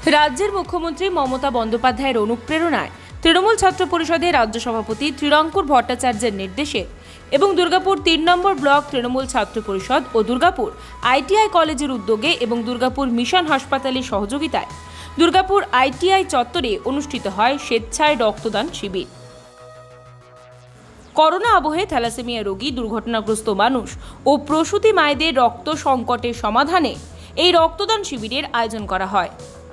রাজ্যের মুখ্যমন্ত্রী মমতা বন্দ্যোপাধ্যায়ের অনুপ্রেরণায় তৃণমূল ছাত্র পরিষদের রাজ্য সভাপতি ত্রিরঙ্কুর ভট্টাচার্যের নির্দেশে এবং দুর্গাপুর ৩ নম্বর ব্লক তৃণমূল ছাত্র পরিষদ ও দুর্গাপুর ITI কলেজের উদ্যোগে এবং দুর্গাপুর মিশন হাসপাতালের সহযোগিতায় দুর্গাপুর ITI চত্বরে অনুষ্ঠিত হয় স্বেচ্ছায় রক্তদান শিবির। করোনা আবহে থ্যালাসেমিয়া রোগী, দুর্ঘটনাগ্রস্ত মানুষ ও প্রসূতি মায়েদের রক্ত সংকটের সমাধানে এই রক্তদান শিবিরের আয়োজন করা হয়।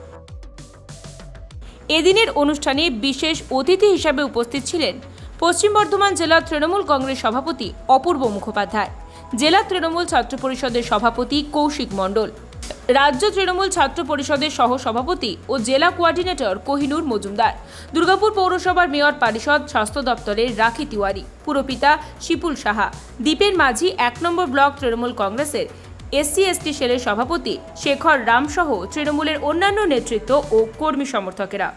এদিনের অনুষ্ঠানে বিশেষ অতিথি হিসাবে উপস্থিত ছিলেন পশ্চিম বর্ধমান জেলা তৃণমূল কংগ্রেস সভাপতি অপূর্ব মুখোপাধ্যায়, জেলা তৃণমূল ছাত্র পরিষদের সভাপতি কৌশিক মণ্ডল, রাজ্য তৃণমূল ছাত্র পরিষদের সহ সভাপতি ও জেলা কোঅর্ডিনেটর কোহিনুর মজুমদার, দুর্গাপুর পৌরসভার মেয়র পরিষদ স্বাস্থ্য দপ্তরের রাখি তিওয়ারি, পুরপিতা শিপুল সাহা, দ্বীপের মাঝি 1 নম্বর ব্লক তৃণমূল কংগ্রেসের SC/ST সেলের সভাপতি শেখর রাম সহ তৃণমূলের অন্যান্য নেতৃত্ব ও কর্মী সমর্থকেরা।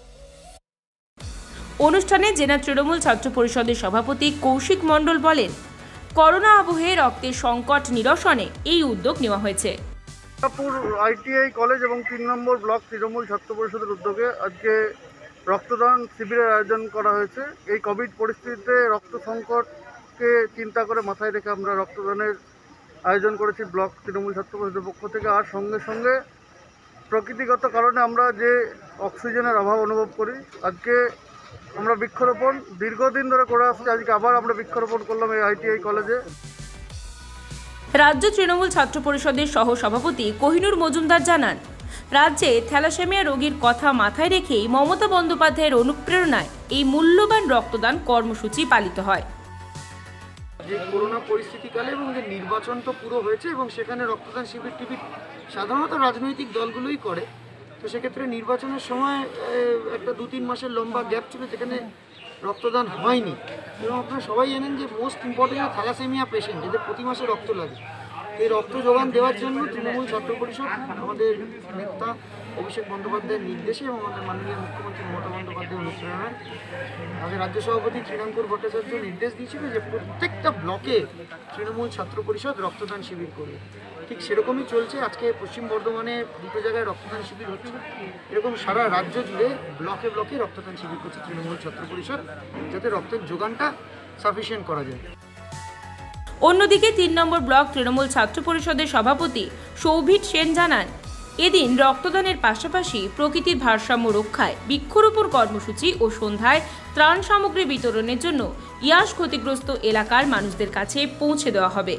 অনুষ্ঠানে জেলা তৃণমূল ছাত্র পরিষদের সভাপতি কৌশিক মণ্ডল বলেন, করোনা আবহে রক্তের সংকট নিরসনে এই উদ্যোগ নেওয়া হয়েছে। দুর্গাপুর ITI কলেজ এবং 3 নম্বর ব্লক তৃণমূল ছাত্র পরিষদের উদ্যোগে আজকে রক্তদান শিবিরের আয়োজন করা হয়েছে। এই কোভিড পরিস্থিতিতে রক্ত সংকটকে চিন্তা করে মাথায় রেখে আমরা রক্তদানের আয়োজন করেছি ব্লক তৃণমূল ছাত্র পরিষদের পক্ষ থেকে। আর সঙ্গে সঙ্গে প্রকৃতিগত কারণে আমরা যে অক্সিজেনের অভাব অনুভব করি, আজকে আমরা বৃক্ষরোপণ দীর্ঘদিন ধরে করে আসছি, আজকে আবার আমরা বৃক্ষরোপণ করলাম এই ITI কলেজে। রাজ্য তৃণমূল ছাত্র পরিষদের সহ সভাপতি কোহিনুর মজুমদার জানান, রাজ্যে থ্যালাসেমিয়া রোগীর কথা মাথায় রেখেই মমতা বন্দ্যোপাধ্যায়ের অনুপ্রেরণায় এই মূল্যবান রক্তদান কর্মসূচি পালিত হয়। যে করোনা পরিস্থিতিকালে এবং যে নির্বাচন তো পুরো হয়েছে এবং সেখানে রক্তদান শিবির টিবির সাধারণত রাজনৈতিক দলগুলোই করে, তো সেক্ষেত্রে নির্বাচনের সময় একটা 2-3 মাসের লম্বা গ্যাপ ছিল যেখানে রক্তদান হয়নি। এবং আপনারা সবাই জানেন যে মোস্ট ইম্পর্টেন্ট থ্যালাসেমিয়া পেশেন্ট, এদের প্রতি মাসে রক্ত লাগে। এই রক্ত যোগান দেওয়ার জন্য তৃণমূল ছাত্র পরিষদ আমাদের নেতা অভিষেক বন্দ্যোপাধ্যায়ের নির্দেশে এবং আমাদের মাননীয় মুখ্যমন্ত্রী মমতা বন্দ্যোপাধ্যায়ের অনুপ্রেরণায় আমাদের রাজ্য সভাপতি ত্রিরঙ্কুর ভট্টাচার্য নির্দেশ দিয়েছিল যে প্রত্যেকটা ব্লকে তৃণমূল ছাত্র পরিষদ রক্তদান শিবির করবে। ঠিক সেরকমই চলছে। আজকে পশ্চিম বর্ধমানে 2টো জায়গায় রক্তদান শিবির হচ্ছে। এরকম সারা রাজ্য জুড়ে ব্লকে ব্লকে রক্তদান শিবির করছে তৃণমূল ছাত্র পরিষদ, যাতে রক্তের যোগানটা সাফিসিয়েন্ট করা যায়। অন্যদিকে 3 নম্বর ব্লক তৃণমূল ছাত্র পরিষদের সভাপতি সৌভিত সেন জানান, এদিন রক্তদানের পাশাপাশি প্রকৃতির ভারসাম্য রক্ষায় বৃক্ষরোপণ কর্মসূচি ও সন্ধ্যায় ত্রাণ সামগ্রী বিতরণের জন্য ইয়াস ক্ষতিগ্রস্ত এলাকার মানুষদের কাছে পৌঁছে দেওয়া হবে।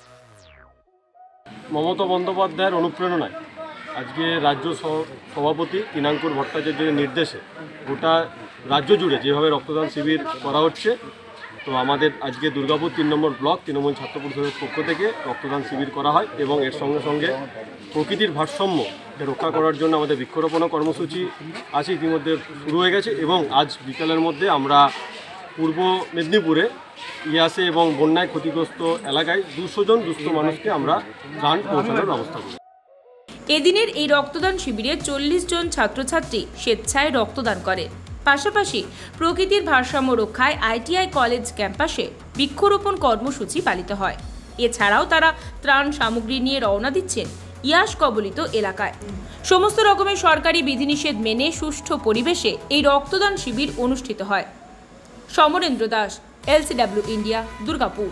মমতা বন্দ্যোপাধ্যায়ের অনুপ্রেরণায় আজকে রাজ্য সভাপতি ত্রিরঙ্কুর ভট্টাচার্যের নির্দেশে গোটা রাজ্য জুড়ে যেভাবে রক্তদান শিবির করা হচ্ছে, তো আমাদের আজকে দুর্গাপুর 3 নম্বর ব্লক তৃণমূল ছাত্র পরিষদের পক্ষ থেকে রক্তদান শিবির করা হয় এবং এর সঙ্গে সঙ্গে প্রকৃতির ভারসাম্য রক্ষা করার জন্য আমাদের বৃক্ষরোপণ কর্মসূচি আছে, ইতিমধ্যে শুরু হয়ে গেছে। এবং আজ বিকালের মধ্যে আমরা পূর্ব মেদিনীপুরে ইয়াসে এবং বন্যায় ক্ষতিগ্রস্ত এলাকায় 200 জন দুস্থ মানুষকে আমরা ত্রাণ পৌঁছানোর ব্যবস্থা করি। এদিনের এই রক্তদান শিবিরে 40 জন ছাত্রছাত্রী স্বেচ্ছায় রক্তদান করে। পাশাপাশি প্রকৃতির ভারসাম্য রক্ষায় ITI কলেজ ক্যাম্পাসে বৃক্ষরোপণ কর্মসূচি পালিত হয়। এছাড়াও তারা ত্রাণ সামগ্রী নিয়ে রওনা দিচ্ছেন ইয়াস কবলিত এলাকায়। সমস্ত রকমের সরকারি বিধিনিষেধ মেনে সুষ্ঠু পরিবেশে এই রক্তদান শিবির অনুষ্ঠিত হয়। Samarendra Das, LCW India, Durgapur.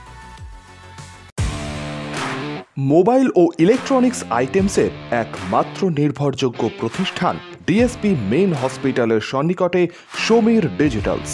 Mobile ও ইলেকট্রনিক্স আইটেমসের একমাত্র নির্ভরযোগ্য প্রতিষ্ঠান DSP মেইন হসপিটালের সন্নিকটে সমীর ডিজিটালস।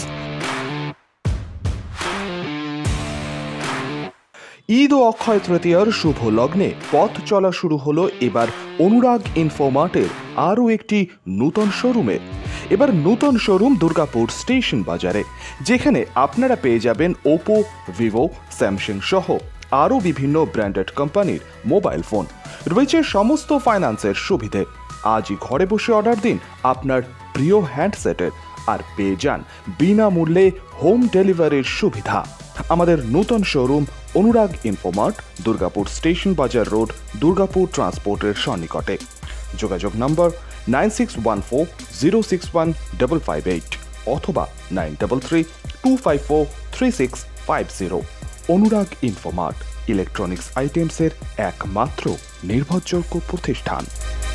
ঈদ ও অক্ষয় তৃতীয়ার শুভ লগ্নে পথ চলা শুরু হলো এবার অনুরাগ ইনফোমার্টের আরও একটি নূতন শোরুমে। এবার নূতন শোরুম দুর্গাপুর স্টেশন বাজারে, যেখানে আপনারা পেয়ে যাবেন ওপো, ভিভো, স্যামসাং সহ আরও বিভিন্ন ব্র্যান্ডেড কোম্পানির মোবাইল ফোন। রয়েছে সমস্ত ফাইন্যান্সের সুবিধে। আজই ঘরে বসে অর্ডার দিন আপনার প্রিয় হ্যান্ডসেটের আর পেয়ে যান বিনামূল্যে হোম ডেলিভারির সুবিধা। আমাদের নূতন showroom Anurag infomart, Durgapur station Bazar road, Durgapur ট্রান্সপোর্টের সন্নিকটে। যোগাযোগ নম্বর 9614061558 অথবা 9332543650। অনুরাগ ইনফোমার্ট ইলেকট্রনিক্স আইটেমসের একমাত্র নির্ভরযোগ্য প্রতিষ্ঠান।